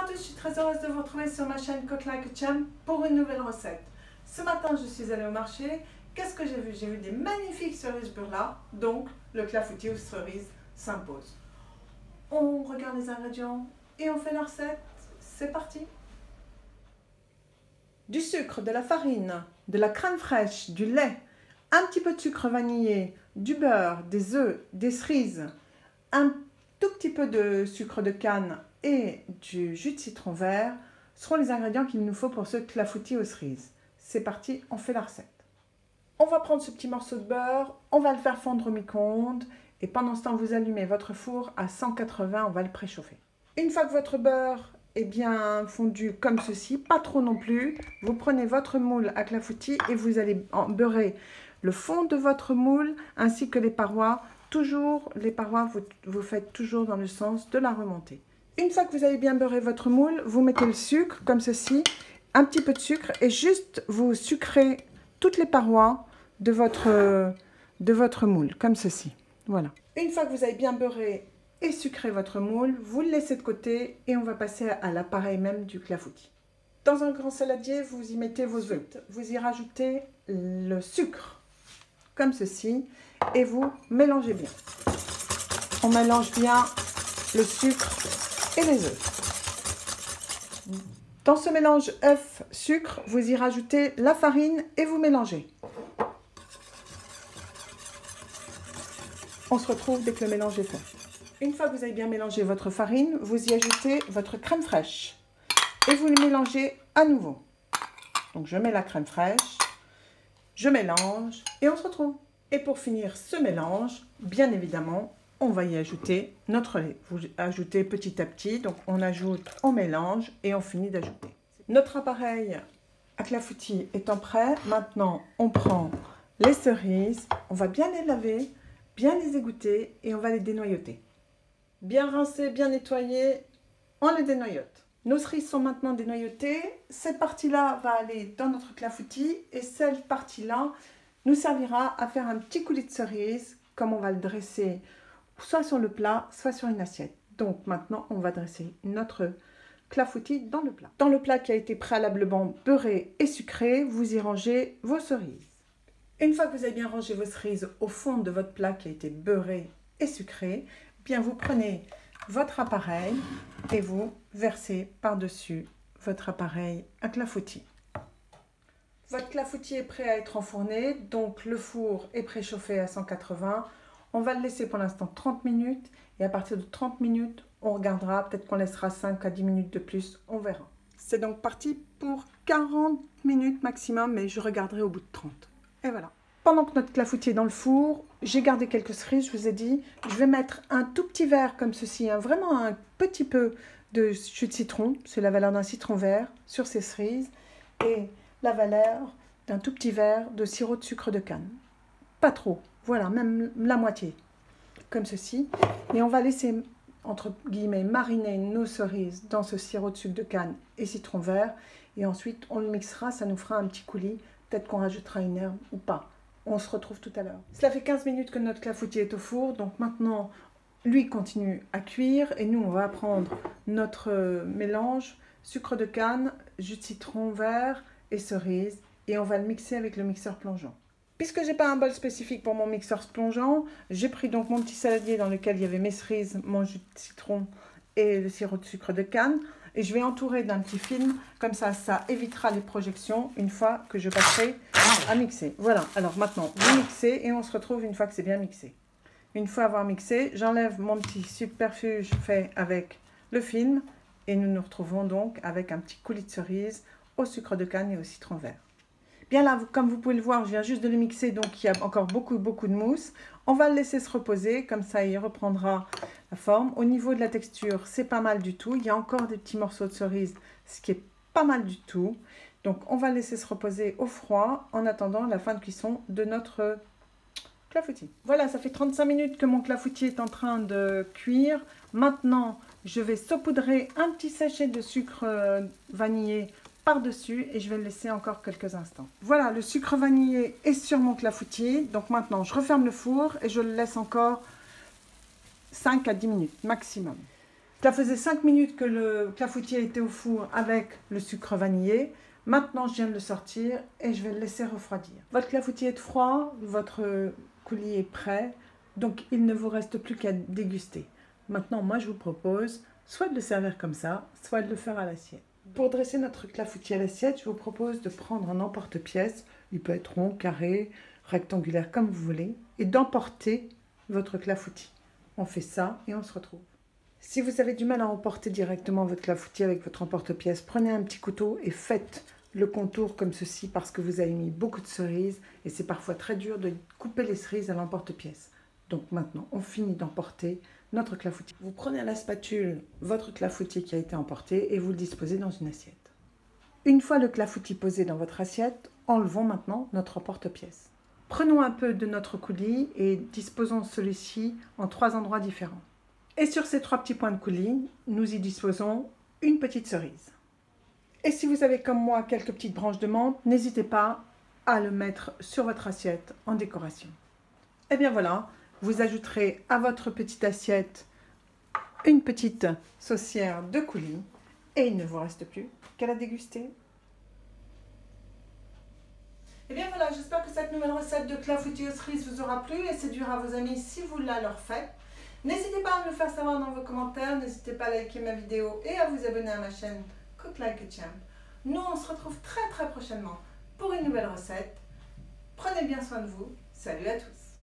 à tous, je suis très heureuse de vous retrouver sur ma chaîne Cook Like a Champ pour une nouvelle recette. Ce matin, je suis allée au marché. Qu'est-ce que j'ai vu? J'ai vu des magnifiques cerises burla, donc le clafoutis aux cerises s'impose. On regarde les ingrédients et on fait la recette. C'est parti! Du sucre, de la farine, de la crème fraîche, du lait, un petit peu de sucre vanillé, du beurre, des œufs, des cerises, un tout petit peu de sucre de canne et du jus de citron vert seront les ingrédients qu'il nous faut pour ce clafoutis aux cerises. C'est parti, on fait la recette. On va prendre ce petit morceau de beurre, on va le faire fondre au micro-ondes et pendant ce temps, vous allumez votre four à 180, on va le préchauffer. Une fois que votre beurre est bien fondu comme ceci, pas trop non plus, vous prenez votre moule à clafoutis et vous allez beurrer le fond de votre moule ainsi que les parois. Toujours, les parois, vous faites toujours dans le sens de la remontée. Une fois que vous avez bien beurré votre moule, vous mettez le sucre comme ceci, un petit peu de sucre et juste vous sucrez toutes les parois de votre moule, comme ceci. Voilà. Une fois que vous avez bien beurré et sucré votre moule, vous le laissez de côté et on va passer à l'appareil même du clafoutis. Dans un grand saladier, vous y mettez vos œufs. Vous y rajoutez le sucre, comme ceci, et vous mélangez bien. On mélange bien le sucre et les œufs. Dans ce mélange œuf-sucre, vous y rajoutez la farine et vous mélangez. On se retrouve dès que le mélange est fait. Une fois que vous avez bien mélangé votre farine, vous y ajoutez votre crème fraîche et vous le mélangez à nouveau. Donc je mets la crème fraîche, je mélange et on se retrouve. Et pour finir ce mélange, bien évidemment, on va y ajouter notre lait. Vous ajoutez petit à petit, donc on ajoute, on mélange et on finit d'ajouter. Notre appareil à clafoutis étant prêt, maintenant on prend les cerises, on va bien les laver, bien les égoutter et on va les dénoyauter. Bien rincées, bien nettoyées, on les dénoyaute. Nos cerises sont maintenant dénoyautées. Cette partie-là va aller dans notre clafoutis et cette partie-là nous servira à faire un petit coulis de cerise, comme on va le dresser soit sur le plat, soit sur une assiette. Donc maintenant, on va dresser notre clafoutis dans le plat. Dans le plat qui a été préalablement beurré et sucré, vous y rangez vos cerises. Une fois que vous avez bien rangé vos cerises au fond de votre plat qui a été beurré et sucré, bien vous prenez votre appareil et vous versez par-dessus votre appareil à clafoutis. Votre clafoutis est prêt à être enfourné, donc le four est préchauffé à 180. On va le laisser pour l'instant 30 minutes et à partir de 30 minutes, on regardera, peut-être qu'on laissera 5 à 10 minutes de plus, on verra. C'est donc parti pour 40 minutes maximum, mais je regarderai au bout de 30. Et voilà. Pendant que notre clafoutis est dans le four, j'ai gardé quelques cerises, je vous ai dit. Je vais mettre un tout petit verre comme ceci, hein, vraiment un petit peu de jus de citron, c'est la valeur d'un citron vert, sur ces cerises. Et la valeur d'un tout petit verre de sirop de sucre de canne. Pas trop, voilà, même la moitié, comme ceci. Et on va laisser, entre guillemets, mariner nos cerises dans ce sirop de sucre de canne et citron vert. Et ensuite, on le mixera, ça nous fera un petit coulis. Peut-être qu'on rajoutera une herbe ou pas. On se retrouve tout à l'heure. Cela fait 15 minutes que notre clafoutis est au four. Donc maintenant, lui continue à cuire. Et nous, on va prendre notre mélange, sucre de canne, jus de citron vert et cerises. Et on va le mixer avec le mixeur plongeant. Puisque je n'ai pas un bol spécifique pour mon mixeur plongeant, j'ai pris donc mon petit saladier dans lequel il y avait mes cerises, mon jus de citron et le sirop de sucre de canne. Et je vais entourer d'un petit film, comme ça évitera les projections une fois que je passerai à mixer. Voilà, alors maintenant, vous mixez et on se retrouve une fois que c'est bien mixé. Une fois avoir mixé, j'enlève mon petit subterfuge fait avec le film et nous nous retrouvons donc avec un petit coulis de cerise au sucre de canne et au citron vert. Bien là, comme vous pouvez le voir, je viens juste de le mixer, donc il y a encore beaucoup de mousse. On va le laisser se reposer, comme ça il reprendra la forme. Au niveau de la texture, c'est pas mal du tout. Il y a encore des petits morceaux de cerise, ce qui est pas mal du tout. Donc on va le laisser se reposer au froid en attendant la fin de cuisson de notre clafoutis. Voilà, ça fait 35 minutes que mon clafoutis est en train de cuire. Maintenant, je vais saupoudrer un petit sachet de sucre vanillé par-dessus et je vais le laisser encore quelques instants. Voilà, le sucre vanillé est sur mon clafoutis. Donc maintenant, je referme le four et je le laisse encore 5 à 10 minutes maximum. Ça faisait 5 minutes que le clafoutis était au four avec le sucre vanillé. Maintenant, je viens de le sortir et je vais le laisser refroidir. Votre clafoutis est froid, votre coulis est prêt, donc il ne vous reste plus qu'à déguster. Maintenant, moi, je vous propose soit de le servir comme ça, soit de le faire à l'assiette. Pour dresser notre clafoutis à l'assiette, je vous propose de prendre un emporte-pièce. Il peut être rond, carré, rectangulaire, comme vous voulez, et d'emporter votre clafoutis. On fait ça et on se retrouve. Si vous avez du mal à emporter directement votre clafoutis avec votre emporte-pièce, prenez un petit couteau et faites le contour comme ceci parce que vous avez mis beaucoup de cerises et c'est parfois très dur de couper les cerises à l'emporte-pièce. Donc maintenant, on finit d'emporter notre clafoutis. Vous prenez à la spatule votre clafoutis qui a été emporté et vous le disposez dans une assiette. Une fois le clafoutis posé dans votre assiette, enlevons maintenant notre emporte-pièce. Prenons un peu de notre coulis et disposons celui-ci en 3 endroits différents. Et sur ces 3 petits points de coulis, nous y disposons une petite cerise. Et si vous avez comme moi quelques petites branches de menthe, n'hésitez pas à le mettre sur votre assiette en décoration. Et bien voilà, vous ajouterez à votre petite assiette une petite saucière de coulis et il ne vous reste plus qu'à la déguster. Et bien voilà, j'espère que cette nouvelle recette de clafoutis aux cerises vous aura plu et séduira vos amis si vous la leur faites. N'hésitez pas à me le faire savoir dans vos commentaires, n'hésitez pas à liker ma vidéo et à vous abonner à ma chaîne Cook Like a Champ. Nous, on se retrouve très prochainement pour une nouvelle recette. Prenez bien soin de vous. Salut à tous!